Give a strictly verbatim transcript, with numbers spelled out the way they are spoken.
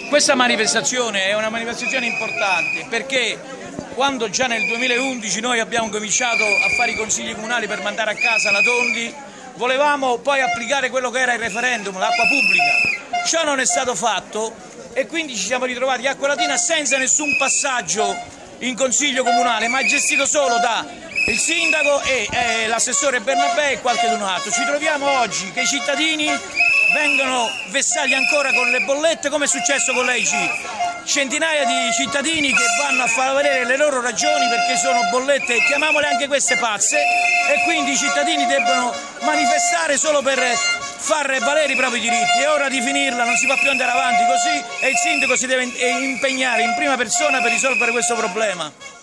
Questa manifestazione è una manifestazione importante perché quando già nel duemilaundici noi abbiamo cominciato a fare i consigli comunali per mandare a casa la Tondi, volevamo poi applicare quello che era il referendum, l'acqua pubblica. Ciò non è stato fatto e quindi ci siamo ritrovati Acqualatina senza nessun passaggio in consiglio comunale, ma gestito solo da il sindaco e eh, l'assessore Bernabé e qualche altro. Ci troviamo oggi che i cittadini vengono vessati ancora con le bollette, come è successo con l'A I G. Centinaia di cittadini che vanno a far valere le loro ragioni perché sono bollette, chiamiamole anche queste pazze, e quindi i cittadini debbono manifestare solo per far valere i propri diritti. È ora di finirla, non si può più andare avanti così e il sindaco si deve impegnare in prima persona per risolvere questo problema.